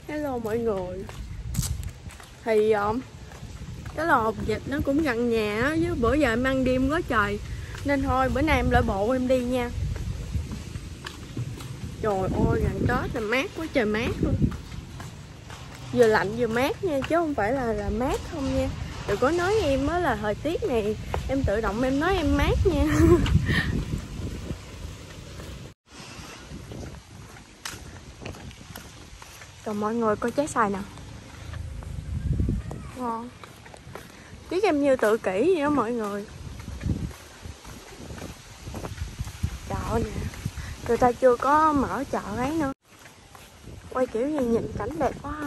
Hello mọi người. Thì cái lò vịt nó cũng gần nhà á, với bữa giờ em ăn đêm quá trời nên thôi bữa nay em lại bộ em đi nha. Trời ơi gần Tết là mát quá trời mát luôn. Vừa lạnh vừa mát nha, chứ không phải là mát không nha. Đừng có nói em á là thời tiết này em tự động em nói em mát nha. Rồi mọi người coi trái xoài nè. Ngon. Biết em như tự kỷ vậy đó mọi người. Chợ nè, người ta chưa có mở chợ ấy nữa. Quay kiểu gì nhìn cảnh đẹp quá ha.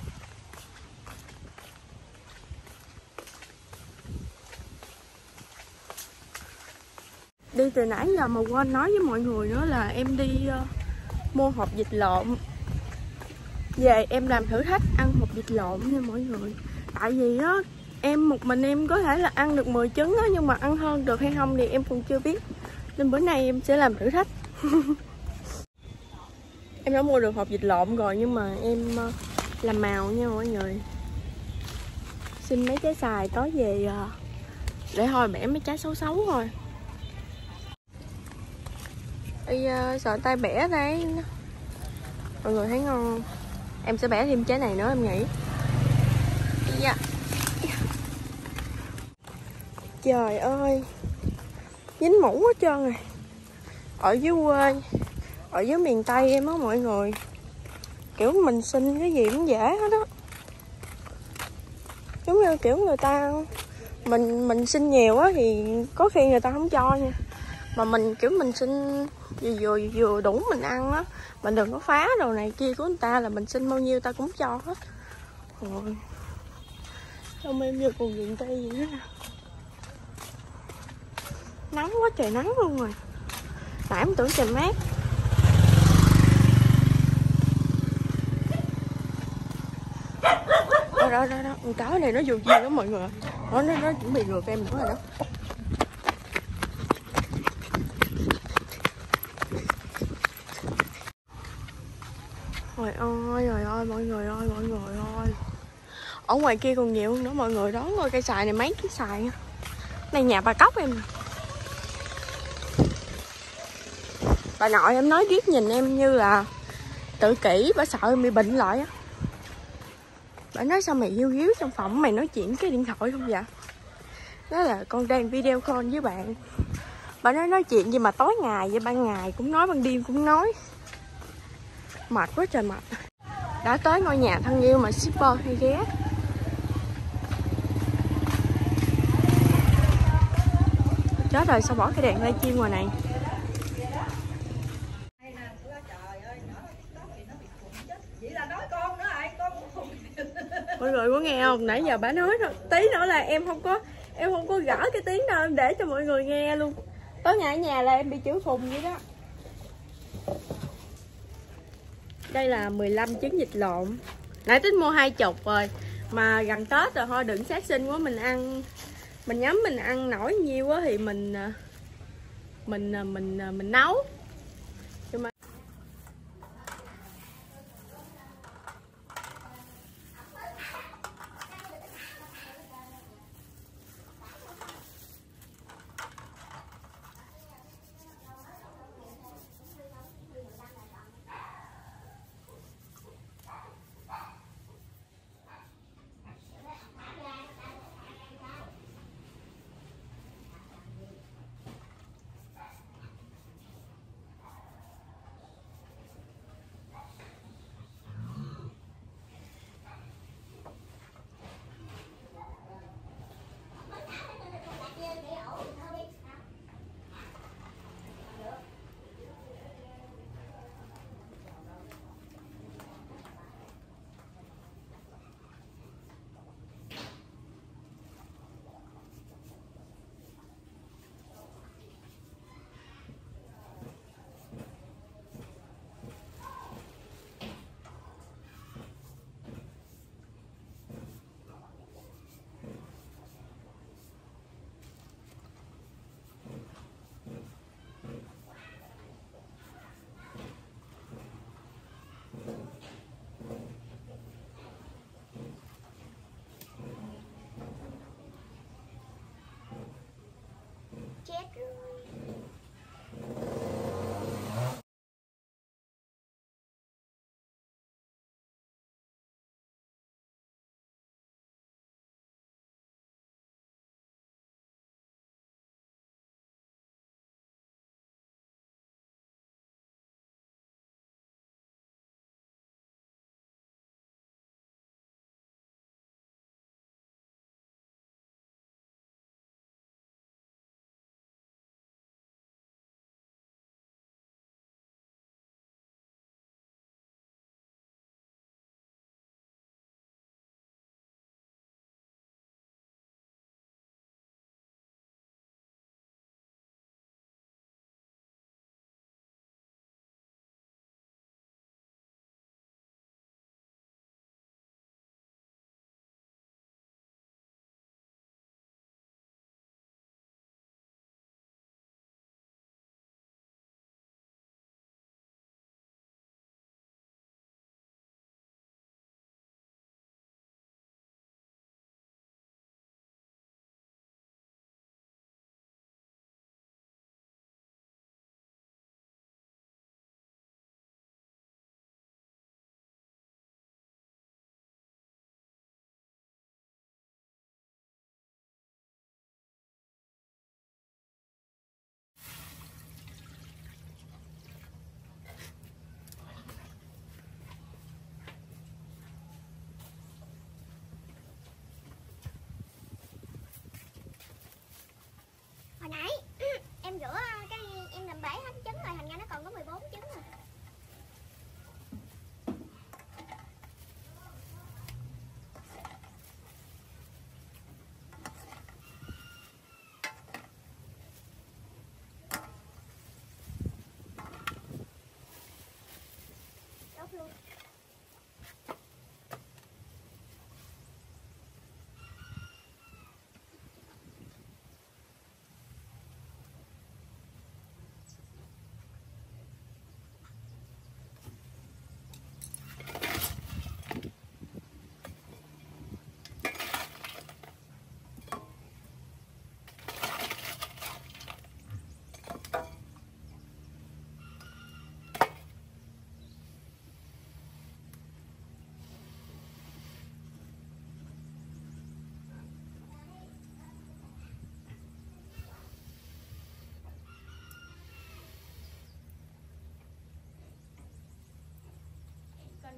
Đi từ nãy giờ mà quên nói với mọi người nữa là em đi mua hộp vịt lộn. Về em làm thử thách ăn hộp vịt lộn nha mọi người. Tại vì á em một mình em có thể là ăn được 10 trứng á, nhưng mà ăn hơn được hay không thì em còn chưa biết. Nên bữa nay em sẽ làm thử thách. Em đã mua được hộp vịt lộn rồi nhưng mà em làm màu nha mọi người. Xin mấy trái xài tối về để thôi bẻ mấy trái xấu xấu thôi. Ây sợ tay bẻ đây. Mọi người thấy ngon không? Em sẽ bẻ thêm trái này nữa em nghĩ. Yeah. Trời ơi, dính mũ hết trơn rồi. Ở dưới quê, ở dưới miền Tây em á mọi người, kiểu mình xin cái gì cũng dễ hết á. Giống như kiểu người ta mình xin nhiều á thì có khi người ta không cho nha. Mà mình kiểu mình xin vừa đủ mình ăn á, mình đừng có phá đồ này kia của người ta, là mình xin bao nhiêu ta cũng cho hết. Rồi xong em vừa còn miền Tây gì nữa nè. Nắng quá trời nắng luôn rồi. Nãy em tưởng trời mát. Đó, con chó này nó dù gì đó mọi người. Nó chuẩn bị rượt em nữa rồi đó. Trời ơi mọi người ơi. Ở ngoài kia còn nhiều nữa mọi người, đó ngồi cây xoài này mấy cái xoài nha. Này nhà bà Cóc em nè. Bà nội em nói riết nhìn em như là tự kỷ, bà sợ em bị bệnh lại á. Bà nói sao mày hiu hiu trong phòng mày nói chuyện cái điện thoại không vậy? Đó là con đang video call với bạn. Bà nói chuyện gì mà tối ngày vậy, ban ngày cũng nói, ban đêm cũng nói. Mệt quá trời mệt. Đã tới ngôi nhà thân yêu mà shipper hay ghé. Chết rồi, sao bỏ cái đèn live stream ngoài này. Mọi người có nghe không? Nãy giờ bà nói rồi, tí nữa là em không có gỡ cái tiếng đâu, em để cho mọi người nghe luôn. Tối ngày ở nhà là em bị chữ phùng vậy đó. Đây là 15 trứng vịt lộn. Nãy tính mua 20 rồi, mà gần Tết rồi thôi đừng sát sinh quá, mình ăn mình nhắm mình ăn nổi nhiêu quá thì mình nấu. Nhưng mà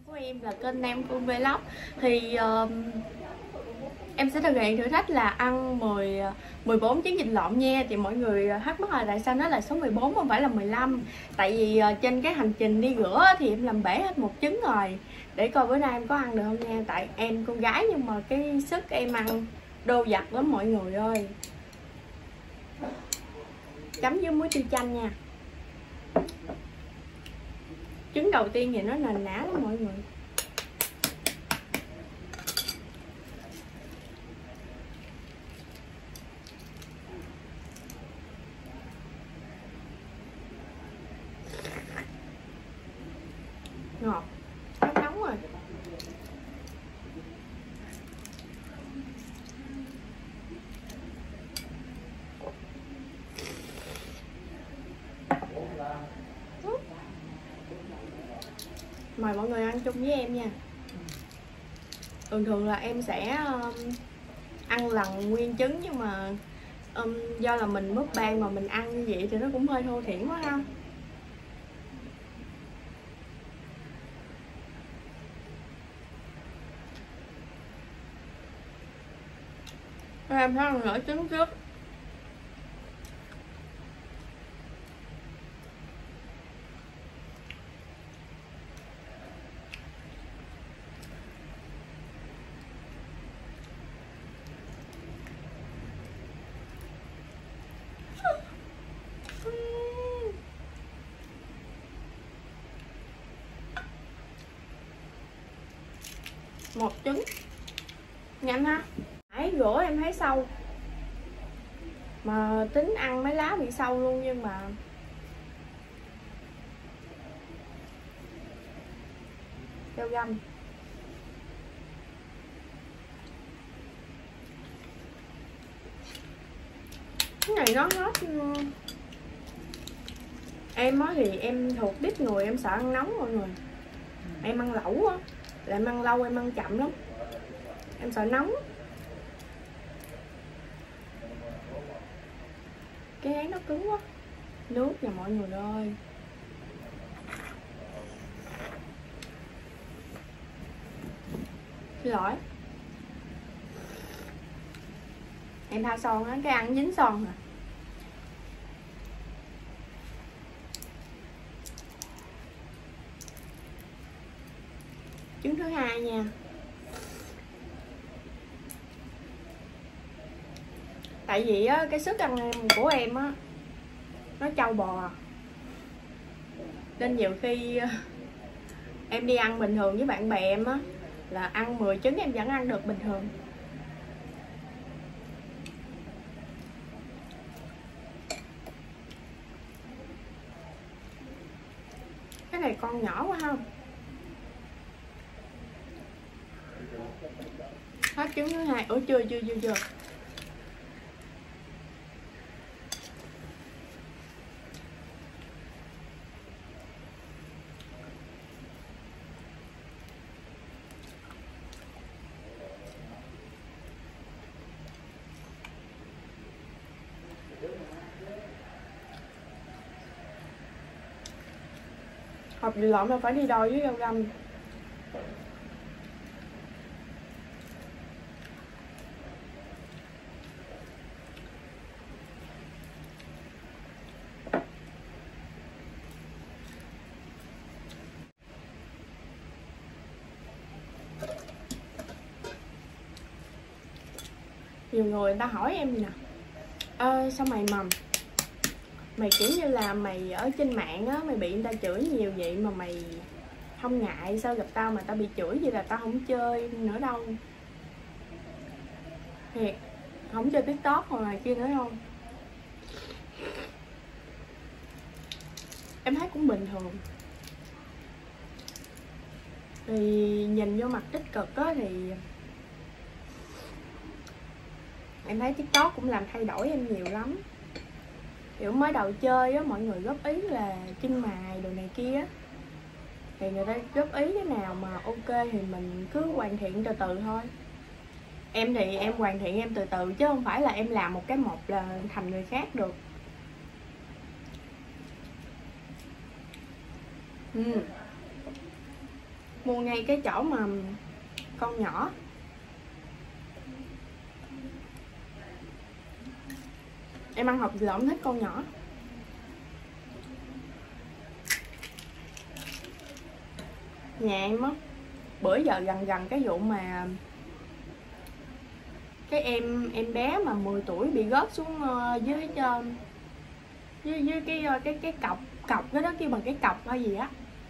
của em là kênh Nam Phương Vlog. Thì em sẽ thực hiện thử thách là ăn 14 trứng vịt lộn nha. Thì mọi người thắc mắc là tại sao nó là số 14 không phải là 15. Tại vì trên cái hành trình đi rửa thì em làm bể hết một trứng rồi. Để coi bữa nay em có ăn được không nha. Tại em con gái nhưng mà cái sức em ăn đô vật lắm mọi người ơi. Chấm với muối tiêu chanh nha. Trứng đầu tiên thì nó nền nã lắm mọi người. Ngọt, nóng nóng rồi. Mời mọi người ăn chung với em nha. Thường là em sẽ ăn lần nguyên trứng, nhưng mà do là mình mukbang mà mình ăn như vậy thì nó cũng hơi thô thiển quá ha. Em thấy ăn nửa trứng trước. Một trứng nhanh ha. Nãy rửa em thấy sâu mà tính ăn mấy lá bị sâu luôn, nhưng mà keo găm. Cái này nó hết. Em á thì em thuộc tiếp người em sợ ăn nóng mọi người. Em ăn lẩu á là em ăn lâu, em ăn chậm lắm, em sợ nóng. Cái ấy nó cứng quá. Nước nha mọi người ơi. Xin lỗi. Em tha son á, cái ăn dính son à. Trứng thứ hai nha. Tại vì á, cái sức ăn của em á nó trâu bò, nên nhiều khi em đi ăn bình thường với bạn bè em á là ăn 10 trứng em vẫn ăn được bình thường. Cái này con nhỏ quá không? Hết trứng thứ hai. Ủa chưa. Hộp vịt lộn là phải đi đôi với rau găm. Nhiều người ta hỏi em nè, sao mày mầm, mày kiểu như là mày ở trên mạng á, mày bị người ta chửi nhiều vậy mà mày không ngại sao, gặp tao mà tao bị chửi vậy là tao không chơi nữa đâu. Thiệt, không chơi TikTok hoặc là kia nữa không. Em thấy cũng bình thường. Thì nhìn vô mặt tích cực á thì em thấy TikTok cũng làm thay đổi em nhiều lắm. Kiểu mới đầu chơi á, mọi người góp ý là chân mày đồ này kia á, thì người ta góp ý cái nào mà ok thì mình cứ hoàn thiện từ từ thôi. Em thì em hoàn thiện em từ từ, chứ không phải là em làm một cái một là thành người khác được. Mua ngay cái chỗ mà con nhỏ. Em ăn hột vịt lộn thích con nhỏ. Nhà em á, bữa giờ gần cái vụ mà cái em bé mà 10 tuổi bị rớt xuống dưới cái cọc cái đó kêu bằng cái cọc hay gì á.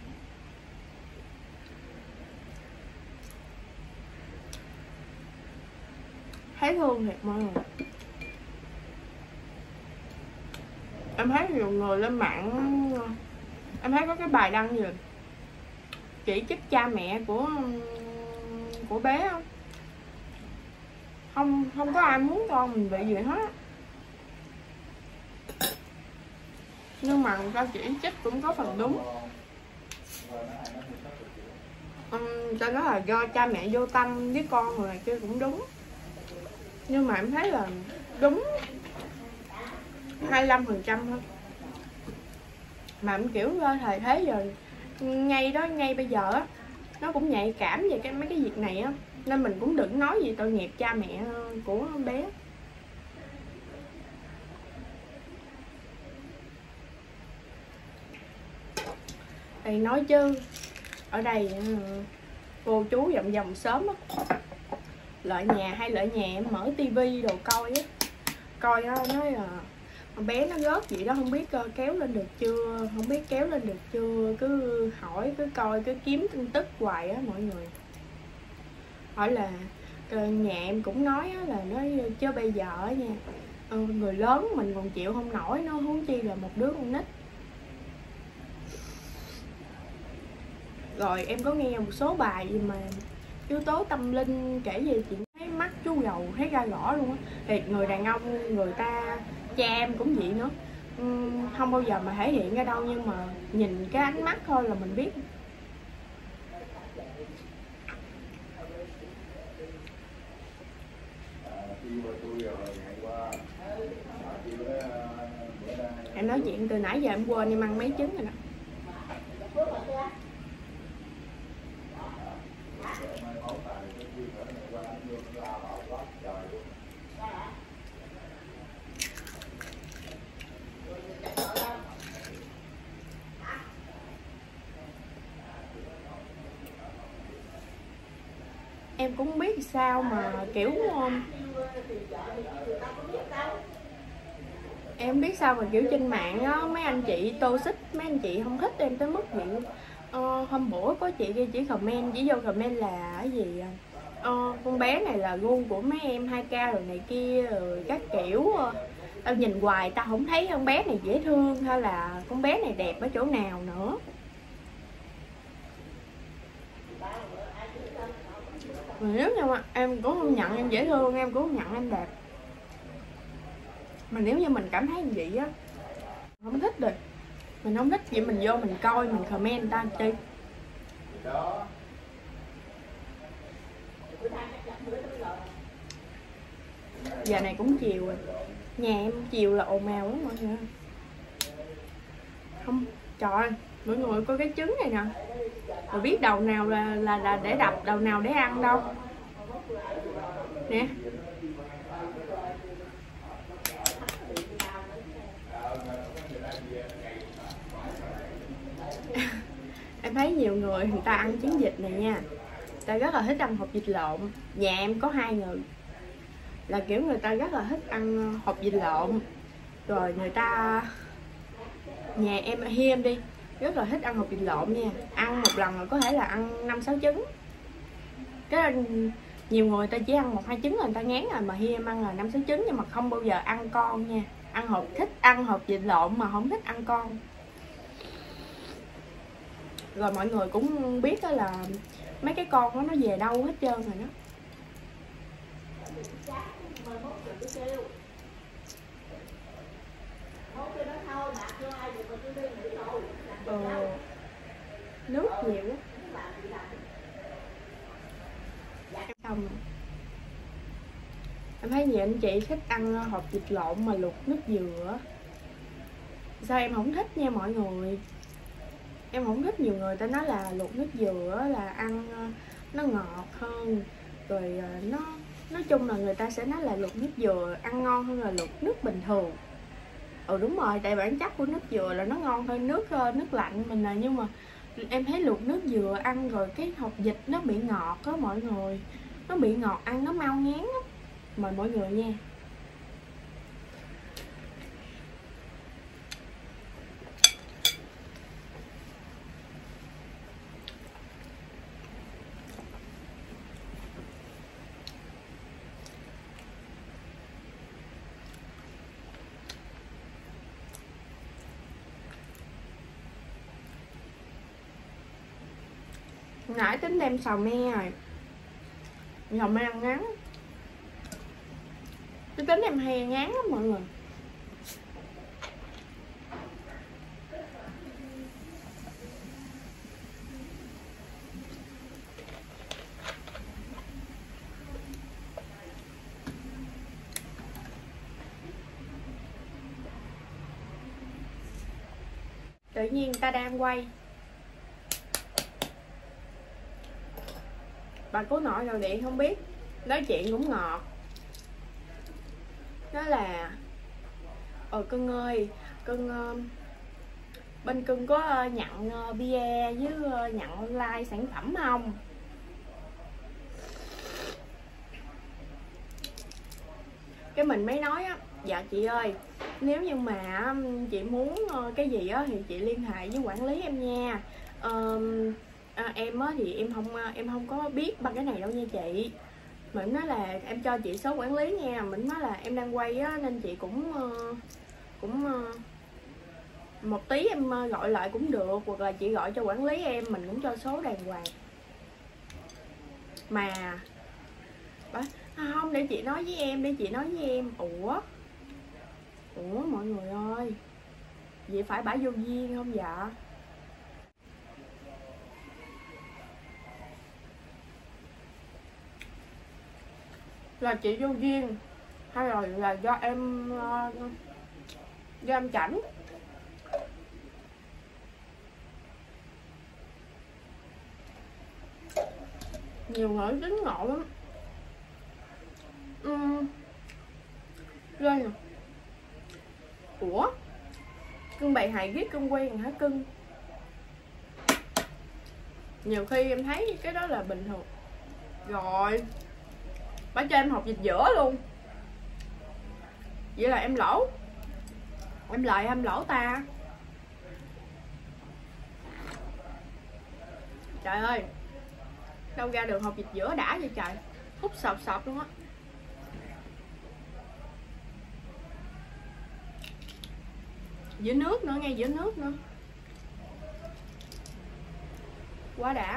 Thấy thương thiệt mọi người. Em thấy nhiều người lên mạng, em thấy có cái bài đăng gì chỉ trích cha mẹ của bé không có ai muốn con mình bị gì hết, nhưng mà người ta chỉ trích cũng có phần đúng. Ta nói là do cha mẹ vô tâm với con rồi kia cũng đúng, nhưng mà em thấy là đúng 25% thôi. Mà em kiểu thời thế rồi ngay bây giờ á, nó cũng nhạy cảm về mấy cái việc này á, nên mình cũng đừng nói gì tội nghiệp cha mẹ của bé. Thì nói chứ ở đây cô chú vòng sớm á, lại nhà em mở tivi đồ coi á, nói là bé nó rớt vậy đó, không biết kéo lên được chưa, cứ hỏi, cứ coi, cứ kiếm tin tức hoài á mọi người. Hỏi là nhà em cũng nói á, là nói chứ bây giờ nha, người lớn mình còn chịu không nổi, nó huống chi là một đứa con nít. Rồi em có nghe một số bài gì mà yếu tố tâm linh kể về chuyện thấy mắt chú gầu thấy ra rõ luôn á. Thì người đàn ông, người ta, cha em cũng vậy nữa, không bao giờ mà thể hiện ra đâu, nhưng mà nhìn cái ánh mắt thôi là mình biết. Em nói chuyện từ nãy giờ em quên em ăn mấy trứng rồi đó. Em cũng không biết sao mà kiểu em biết sao mà kiểu trên mạng á, mấy anh chị toxic, mấy anh chị không thích em tới mức vậy. Hôm bữa có chị kia chỉ comment, chỉ vô comment là cái gì con bé này là gu của mấy em 2K rồi này kia rồi các kiểu. Tao nhìn hoài tao không thấy con bé này dễ thương hay là con bé này đẹp ở chỗ nào nữa. Mà nếu như mà em cũng không nhận em dễ thương, em cũng không nhận em đẹp, mà nếu như mình cảm thấy như vậy á, không thích rồi, mình không thích vậy mình vô mình coi, mình comment người ta chi. Giờ này cũng chiều rồi, nhà em chiều là ồn ào lắm mọi người. Không, trời ơi, mọi người coi cái trứng này nè, rồi biết đầu nào là để đập, đầu nào để ăn đâu nè. Em thấy nhiều người ta ăn trứng vịt này nha, người ta rất là thích ăn hột vịt lộn. Nhà em có 2 người là kiểu người ta rất là thích ăn hột vịt lộn, rồi người ta, nhà em hi em đi, rất là thích ăn hột vịt lộn nha. Ăn một lần là có thể là ăn 5-6 trứng. Cái nhiều người ta chỉ ăn 1-2 trứng là người ta ngán rồi, mà hi em ăn là 5-6 trứng, nhưng mà không bao giờ ăn con nha. Thích ăn hột vịt lộn mà không thích ăn con. Rồi mọi người cũng biết đó là mấy cái con đó nó về đâu hết trơn rồi đó. Nước nhiều quá. Xong rồi. Em thấy nhiều anh chị thích ăn hột vịt lộn mà luộc nước dừa. Sao em không thích nha mọi người. Em không thích, nhiều người ta nói là luộc nước dừa là ăn nó ngọt hơn, rồi nói chung là người ta sẽ nói là luộc nước dừa ăn ngon hơn là luộc nước bình thường. Đúng rồi, tại bản chất của nước dừa là nó ngon hơn nước lạnh mình là, nhưng mà em thấy luộc nước dừa ăn rồi cái hột vịt nó bị ngọt á mọi người, nó bị ngọt ăn nó mau ngán á. Mời mọi người nha. Nãy tính đem xào me rồi, xào me ăn ngán, cái tính em hay ngán lắm mọi người. Tự nhiên ta đang quay, bà cố nội gọi điện không biết, nói chuyện cũng ngọt, nói là cưng ơi, cưng bên cưng có nhận bia với nhận online sản phẩm không? Cái mình mới nói á, dạ chị ơi, nếu như mà chị muốn cái gì á thì chị liên hệ với quản lý em nha. Em á thì em không có biết bằng cái này đâu nha chị. Mình nói là em cho chị số quản lý nha. Mình nói là em đang quay á nên chị cũng một tí em gọi lại cũng được, hoặc là chị gọi cho quản lý em, mình cũng cho số đàng hoàng. Mà không, để chị nói với em. Ủa mọi người ơi, vậy phải bả vô duyên không dạ? Là chị vô duyên hay là do em chảnh? Nhiều người tính ngộ lắm. Lên nè. Ủa, cưng bày hài ghét cưng quen hả cưng? Nhiều khi em thấy cái đó là bình thường. Rồi bả cho em học dịch giữa luôn. Vậy là em lỗ. Em lợi em lỗ ta. Trời ơi, đâu ra được học dịch giữa đã vậy trời. Hút sọt luôn á. Giữa nước nữa, ngay giữa nước nữa. Quá đã.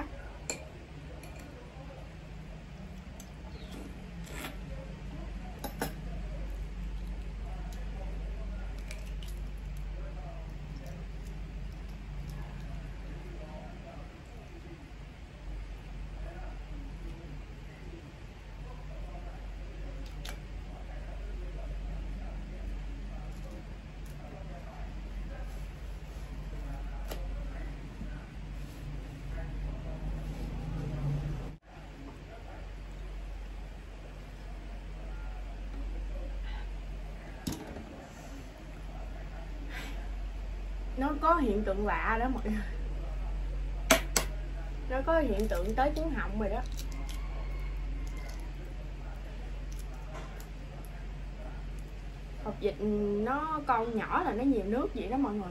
Nó có hiện tượng lạ đó mọi người. Nó có hiện tượng tới cuống họng rồi đó. Hột vịt nó con nhỏ là nó nhiều nước vậy đó mọi người.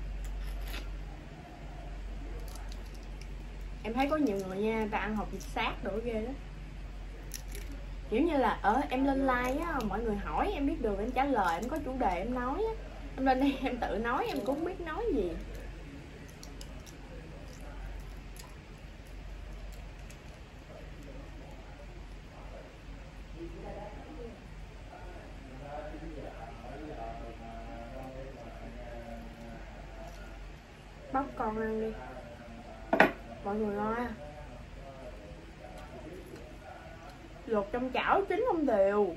Em thấy có nhiều người nha, người ta ăn hột vịt xác đồ ghê đó. Kiểu như là em lên like á, mọi người hỏi em biết được em trả lời, em có chủ đề em nói á. Em lên đây em tự nói em cũng không biết nói gì. Bóc con ăn đi mọi người ơi. Luộc trong chảo chín không đều.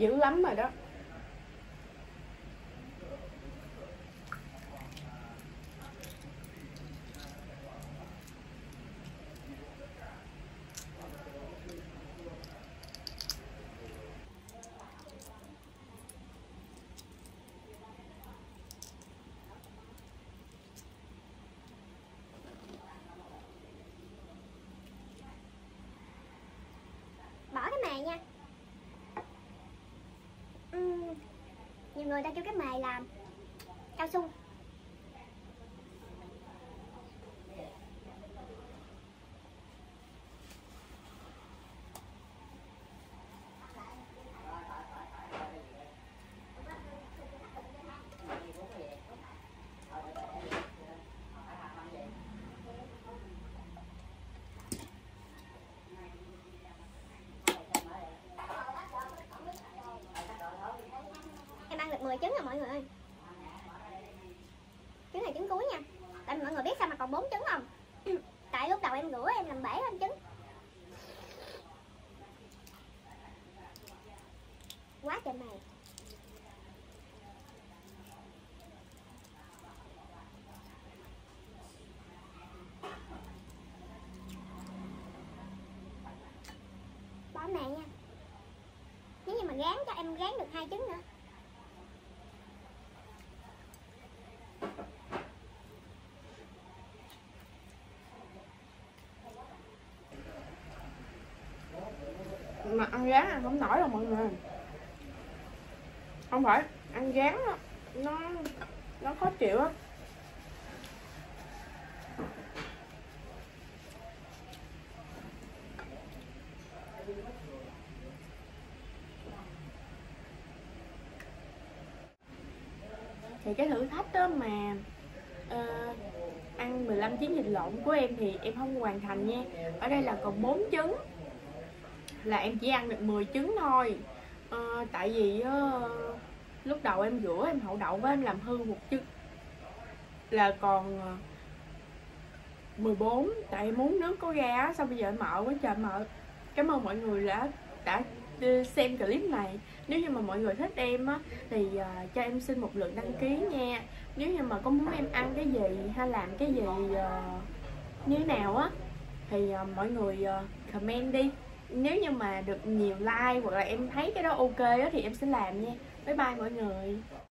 dữ lắm rồi đó. Bỏ cái mề nha. Nhiều người ta kêu cái mề là cao su. Em ăn được 10 trứng rồi mọi người ơi. Trứng này trứng cuối nha. Tại mọi người biết sao mà còn 4 trứng không? Tại lúc đầu em rửa em làm bể lên trứng. Quá trời mày. Bỏ mè nha. Nếu như mà rán cho em rán được 2 trứng nữa. Mà ăn rán ăn không nổi đâu mọi người. Không phải ăn rán đó, nó khó chịu á. Thì cái thử thách đó mà ăn 15 trứng vịt lộn của em thì em không hoàn thành nha. Ở đây là còn 4 trứng, là em chỉ ăn được 10 trứng thôi. Tại vì lúc đầu em rửa em hậu đậu với em làm hư một trứng, là còn 14. Tại em muốn nước có ga, sao bây giờ em mợ quá trời mợ. Cảm ơn mọi người đã xem clip này. Nếu như mà mọi người thích em á thì cho em xin một lượt đăng ký nha. Nếu như mà có muốn em ăn cái gì hay làm cái gì như thế nào á thì mọi người comment đi. Nếu như mà được nhiều like hoặc là em thấy cái đó ok á thì em sẽ làm nha. Bye bye mọi người.